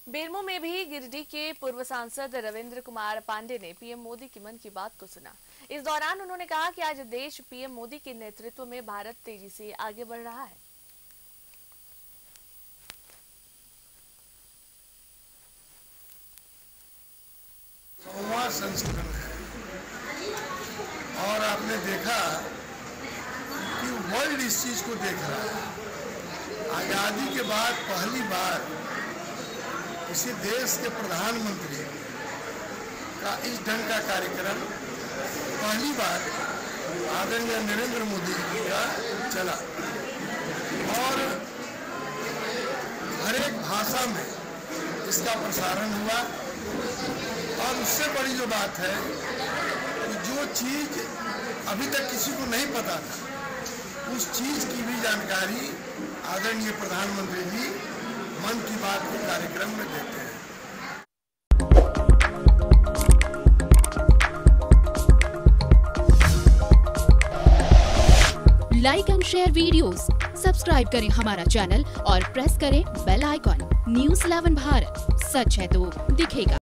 बेरमो में भी गिरिडीह के पूर्व सांसद रविंद्र कुमार पांडे ने पीएम मोदी की मन की बात को सुना। इस दौरान उन्होंने कहा कि आज देश पीएम मोदी के नेतृत्व में भारत तेजी से आगे बढ़ रहा है। संस्करण है और आपने देखा कि वर्ल्ड इस चीज को देख रहा है। आजादी के बाद पहली बार किसी देश के प्रधानमंत्री का इस ढंग का कार्यक्रम पहली बार आदरणीय नरेंद्र मोदी जी का चला और हर एक भाषा में इसका प्रसारण हुआ। और उससे बड़ी जो बात है कि जो चीज अभी तक किसी को नहीं पता था उस चीज की भी जानकारी आदरणीय प्रधानमंत्री जी मन की बात के कार्यक्रम में देते हैं। Like and share videos, subscribe करें हमारा चैनल और प्रेस करें बेल आइकॉन। News 11 भारत, सच है तो दिखेगा।